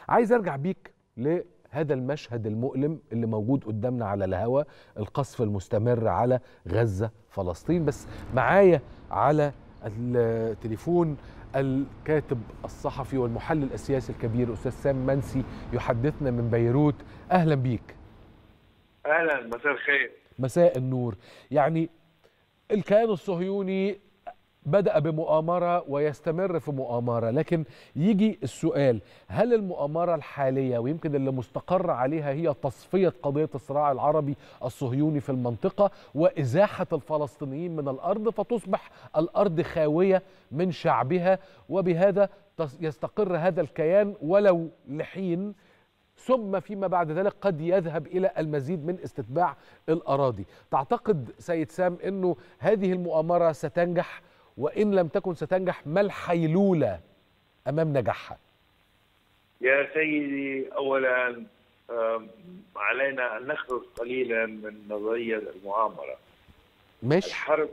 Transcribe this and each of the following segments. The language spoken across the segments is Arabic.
عايز ارجع بيك لهذا المشهد المؤلم اللي موجود قدامنا على الهواء، القصف المستمر على غزة فلسطين. بس معايا على التليفون الكاتب الصحفي والمحلل السياسي الكبير أستاذ سام منسي يحدثنا من بيروت. أهلا بيك. أهلا، مساء الخير. مساء النور. يعني الكيان الصهيوني بدأ بمؤامرة ويستمر في مؤامرة، لكن يجي السؤال: هل المؤامرة الحالية ويمكن اللي مستقر عليها هي تصفية قضية الصراع العربي الصهيوني في المنطقة وإزاحة الفلسطينيين من الأرض فتصبح الأرض خاوية من شعبها، وبهذا يستقر هذا الكيان ولو لحين، ثم فيما بعد ذلك قد يذهب إلى المزيد من استتباع الأراضي؟ تعتقد سيد سام أنه هذه المؤامرة ستنجح؟ وإن لم تكن ستنجح، ما الحيلولة أمام نجاحها؟ يا سيدي، أولا علينا أن نخرج قليلا من نظرية المؤامرة. ماشي. الحرب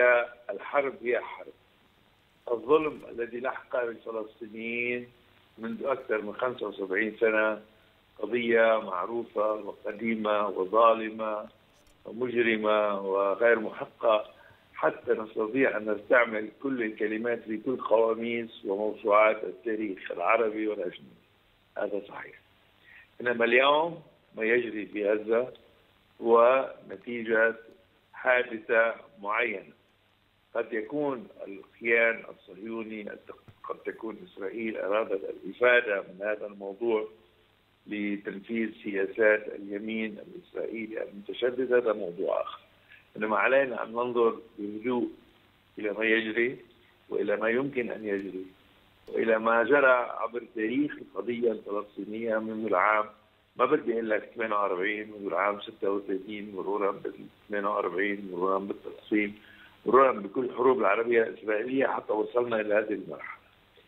هي حرب. الظلم الذي لحق بالفلسطينيين منذ أكثر من 75 سنة قضية معروفة وقديمة وظالمة ومجرمة وغير محقة، حتى نستطيع أن نستعمل كل الكلمات في كل قواميس وموسوعات التاريخ العربي والأجنبي. هذا صحيح. إنما اليوم ما يجري في غزة هو نتيجة حادثة معينة. قد يكون الكيان الصهيوني، قد تكون إسرائيل أرادت الإفادة من هذا الموضوع لتنفيذ سياسات اليمين الإسرائيلي المتشدد، هذا موضوع آخر. إنما علينا أن ننظر بهدوء إلى ما يجري وإلى ما يمكن أن يجري وإلى ما جرى عبر تاريخ القضية الفلسطينية منذ العام، ما بدي أقول لك 48، منذ العام 36، مرورا بال 48، مرورا بالتقسيم، مرورا بكل الحروب العربية الإسرائيلية حتى وصلنا إلى هذه المرحلة.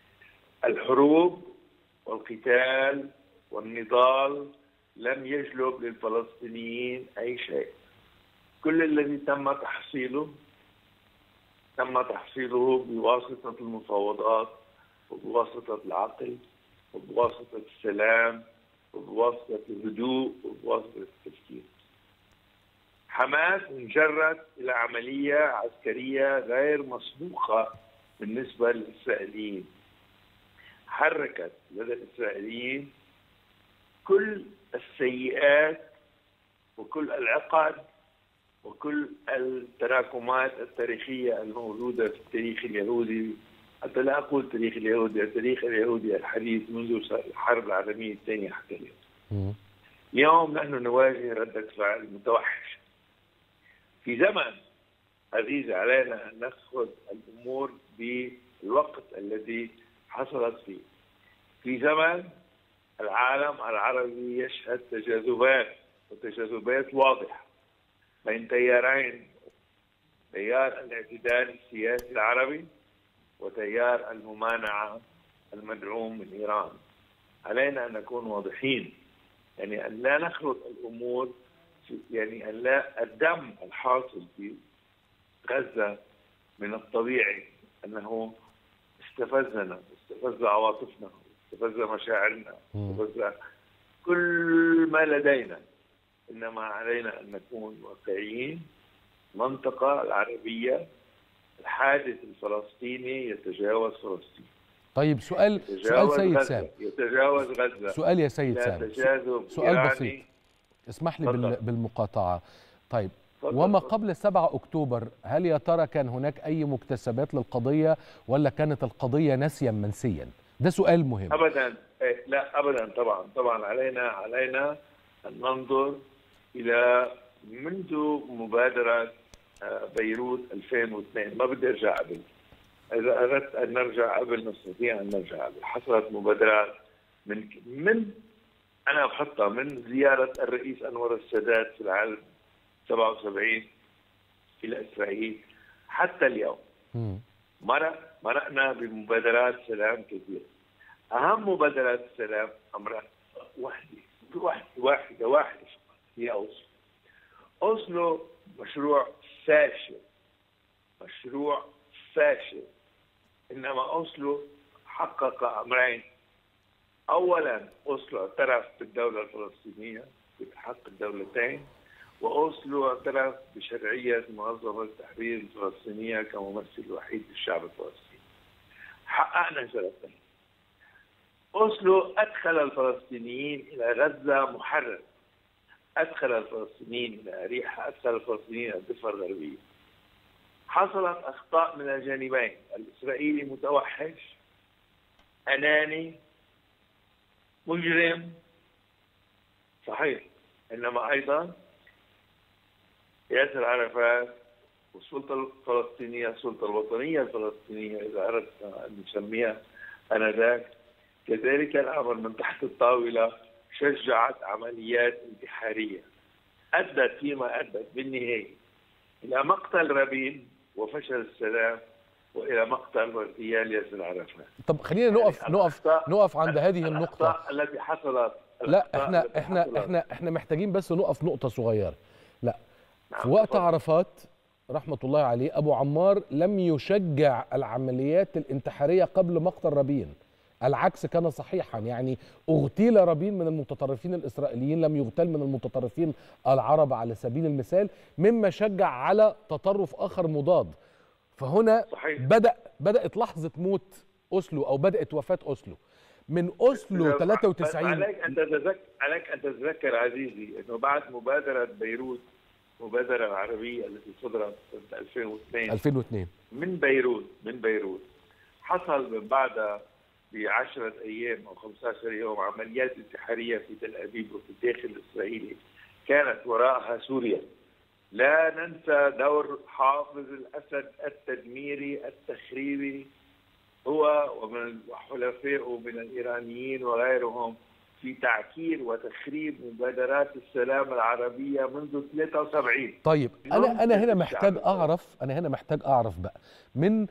الحروب والقتال والنضال لم يجلب للفلسطينيين أي شيء. كل الذي تم تحصيله بواسطة المفاوضات وبواسطة العقل وبواسطة السلام وبواسطة الهدوء وبواسطة التفكير. حماس انجرت إلى عملية عسكرية غير مسبوقة بالنسبة للإسرائيليين، حركت لدى الإسرائيليين كل السيئات وكل العقد وكل التراكمات التاريخية الموجودة في التاريخ اليهودي، حتى لا أقول التاريخ اليهودي الحديث منذ الحرب العالمية الثانية حتى اليوم. اليوم نحن نواجه ردة فعل متوحشة. في زمن عزيز علينا أن نأخذ الأمور بالوقت الذي حصلت فيه. في زمن العالم العربي يشهد تجاذبات واضحة بين تيارين: تيار الاعتدال السياسي العربي وتيار الممانعة المدعوم من إيران. علينا أن نكون واضحين، يعني أن لا نخلط الأمور، يعني أن لا الدم الحاصل في غزة من الطبيعي أنه استفزنا، استفز عواطفنا، استفز مشاعرنا، استفز كل ما لدينا. إنما علينا أن نكون واقعيين. المنطقة العربية، الحادث الفلسطيني يتجاوز فلسطين. طيب، سؤال سيد سام. يتجاوز غزة. سؤال يا سيد سام، سؤال بسيط، اسمح لي بالمقاطعة. طيب، وما قبل 7 أكتوبر، هل يا ترى كان هناك أي مكتسبات للقضية ولا كانت القضية نسيا منسيا؟ ده سؤال مهم. أبدا، لا أبدا. طبعا علينا أن ننظر إلى منذ مبادرة بيروت 2002. ما بدي أرجع قبل. إذا أردت أن نرجع قبل نستطيع أن نرجع قبل. حصلت مبادرات من أنا بحطها من زيارة الرئيس أنور السادات في العام 77 إلى إسرائيل حتى اليوم. مرقنا بمبادرات سلام كثيرة. أهم مبادرات السلام أمرها واحدة هي أوسلو. مشروع فاشل. إنما أوسلو حقق أمرين: أولا أوسلو اعترف بالدولة الفلسطينية بحق الدولتين، وأوسلو اعترف بشرعية منظمة التحرير الفلسطينية كممثل الوحيد للشعب الفلسطيني. حققنا شرطين. أوسلو أدخل الفلسطينيين إلى غزة محرر، أدخل الفلسطينيين إلى أريحة، أدخل الفلسطينيين إلى الضفة الغربية. حصلت أخطاء من الجانبين، الإسرائيلي متوحش، أناني، مجرم، صحيح، إنما أيضا ياسر عرفات والسلطة الفلسطينية، السلطة الوطنية الفلسطينية إذا أردت أن نسميها آنذاك، كذلك الأمر من تحت الطاولة شجعت عمليات انتحارية أدت فيما أدت بالنهاية إلى مقتل رابين وفشل السلام، وإلى مقتل واغتيال ياسر عرفات. طب خلينا نقف عند هذه النقطة التي حصلت. لا احنا محتاجين بس نقف نقطة صغيرة. لا، في وقت عرفات رحمة الله عليه أبو عمار لم يشجع العمليات الانتحارية قبل مقتل رابين، العكس كان صحيحا. يعني اغتيل رابين من المتطرفين الإسرائيليين، لم يغتال من المتطرفين العرب على سبيل المثال، مما شجع على تطرف آخر مضاد. فهنا صحيح. بدأت لحظة موت أوسلو أو بدأت وفاة أوسلو. من أوسلو 93 عليك أن تتذكر عزيزي أنه بعد مبادرة بيروت، المبادرة العربية التي صدرت سنة 2002 من بيروت حصل من بعدها ب10 أيام أو 15 يوم عمليات انتحارية في تل أبيب وفي الداخل الإسرائيلي كانت وراءها سوريا. لا ننسى دور حافظ الأسد التدميري التخريبي هو ومن حلفائه من الإيرانيين وغيرهم في تعكير وتخريب مبادرات السلام العربية منذ 73. طيب أنا هنا محتاج أعرف بقى من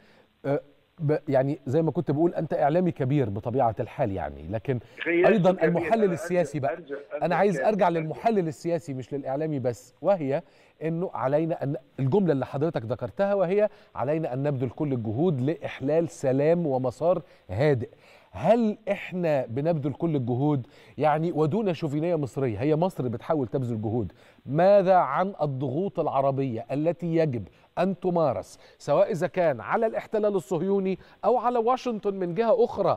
يعني زي ما كنت بقول أنت إعلامي كبير بطبيعة الحال يعني، لكن أيضا المحلل السياسي بقى. أنا عايز أرجع للمحلل السياسي مش للإعلامي بس، وهي أنه علينا أن الجملة اللي حضرتك ذكرتها، وهي علينا أن نبذل كل الجهود لإحلال سلام ومسار هادئ. هل إحنا بنبذل كل الجهود يعني ودون شوفينية مصرية؟ هي مصر بتحاول تبذل جهود. ماذا عن الضغوط العربية التي يجب أن تمارس سواء إذا كان على الاحتلال الصهيوني أو على واشنطن من جهة أخرى؟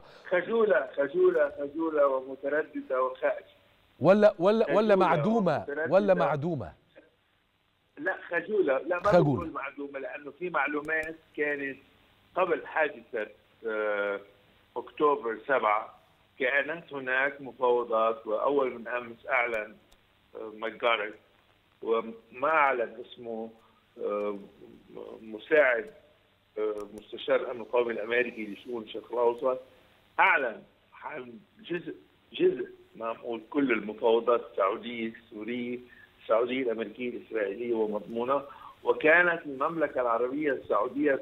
خجولة ومترددة وخائفة. ولا معدومة؟ لا خجولة، لا ما بقول معدومة، لأنه في معلومات كانت قبل حادثة أكتوبر 7 كانت هناك مفاوضات، وأول من أمس أعلن ماكارث وما أعلن اسمه مساعد مستشار الأمن القومي الأمريكي لشؤون الشرق الأوسط، أعلن عن جزء ما نقول كل المفاوضات السعودية السورية السعودية الأمريكية الإسرائيلية ومضمونة، وكانت المملكة العربية السعودية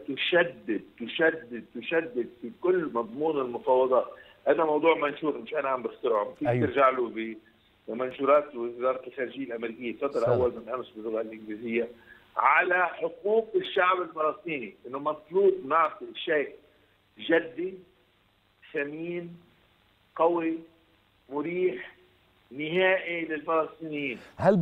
تشدد في كل مضمون المفاوضات. هذا موضوع منشور مش أنا عم بخترعه، فيك ترجع له بمنشورات وزارة الخارجية الأمريكية، صدر أول من أمس باللغة الإنجليزية، على حقوق الشعب الفلسطيني، إنه مطلوب نعطي شيء جدي ثمين قوي مريح نهائي للفلسطينيين. هل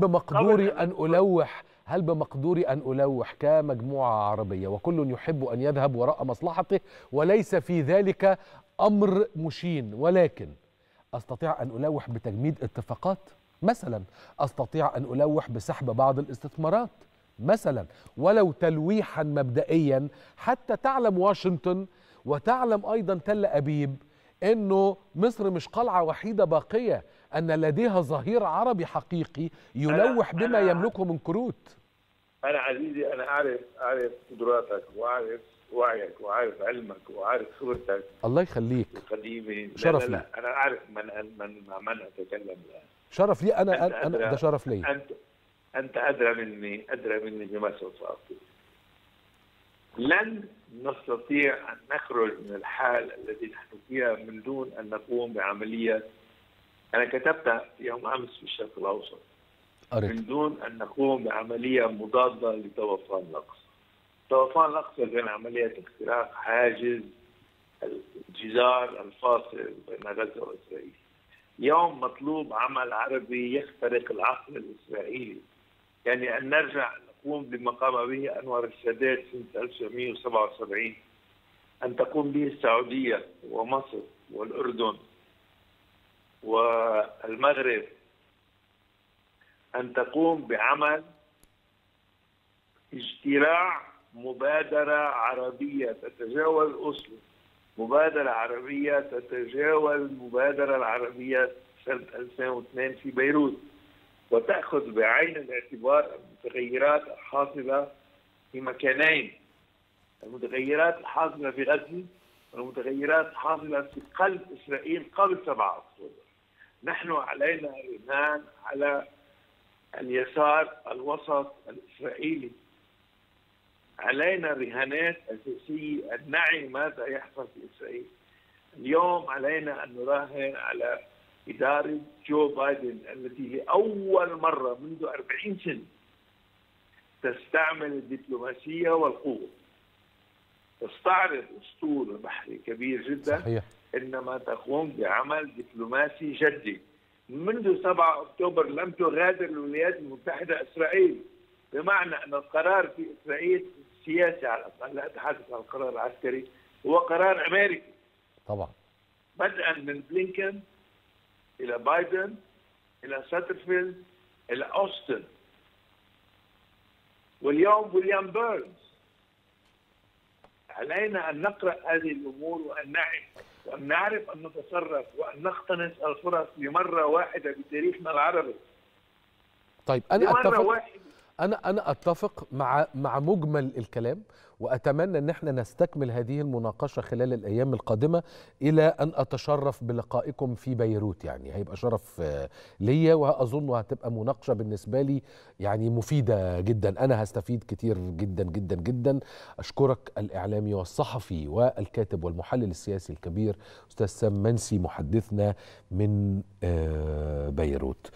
بمقدوري أن ألوح كمجموعة عربية وكل يحب أن يذهب وراء مصلحته وليس في ذلك أمر مشين، ولكن أستطيع أن ألوح بتجميد اتفاقات مثلا، أستطيع أن ألوح بسحب بعض الاستثمارات مثلا، ولو تلويحا مبدئيا حتى تعلم واشنطن وتعلم أيضا تل أبيب أنه مصر مش قلعة وحيدة باقية، أن لديها ظهير عربي حقيقي يلوح بما يملكه من كروت. أنا عزيزي أنا أعرف قدراتك وأعرف وعيك وأعرف علمك وأعرف خبرتك. الله يخليك. القديمة. شرف لي. أنا أعرف من أتكلم الآن. شرف لي. أنا ده شرف لي. أنت أدرى مني بما سوف أقول. لن نستطيع أن نخرج من الحال الذي نحن فيها من دون أن نقوم بعملية، أنا كتبتها يوم أمس في الشرق الأوسط، من دون أن نقوم بعملية مضادة لطوفان الأقصى. طوفان الأقصى كان عملية اختراق حاجز الجدار الفاصل بين غزة وإسرائيل. اليوم مطلوب عمل عربي يخترق العقل الإسرائيلي، يعني أن نرجع نقوم بما قام به أنور السادات سنة 1977، أن تقوم به السعودية ومصر والأردن والمغرب، أن تقوم بعمل اجتراع مبادرة عربية تتجاوز أوسلو، مبادرة عربية تتجاوز المبادرة العربية سنة 2002 في بيروت، وتأخذ بعين الاعتبار المتغيرات الحاصلة في مكانين: المتغيرات الحاصلة في غزة والمتغيرات الحاصلة في قلب إسرائيل قبل 7 أكتوبر. نحن علينا الرهان على اليسار الوسط الإسرائيلي، علينا رهانات أساسية أن نعي ماذا يحصل في إسرائيل. اليوم علينا أن نراهن على إدارة جو بايدن التي لأول مرة منذ 40 سنة تستعمل الدبلوماسية والقوة، تستعرض أسطول بحري كبير جدا. صحيح. إنما تقوم بعمل دبلوماسي جدي. منذ 7 أكتوبر لم تغادر الولايات المتحدة إسرائيل، بمعنى أن القرار في إسرائيل سياسي على الأقل، لا أتحدث عن القرار العسكري، هو قرار أمريكي طبعا، بدءا من بلينكن إلى بايدن إلى ساترفيلد إلى أوستن واليوم ويليام بيرنز. علينا أن نقرأ هذه الأمور وأن نعي وأن نعرف أن نتصرف وأن نقتنص الفرص لمرة واحدة بتاريخنا العربي. طيب أنا أتفق مع مجمل الكلام، وأتمنى أن احنا نستكمل هذه المناقشة خلال الأيام القادمة إلى أن أتشرف بلقائكم في بيروت. يعني هيبقى شرف ليا، وأظن هتبقى مناقشة بالنسبة لي يعني مفيدة جدا، أنا هستفيد كتير جدا جدا جدا. أشكرك الإعلامي والصحفي والكاتب والمحلل السياسي الكبير أستاذ سام منسي، محدثنا من بيروت.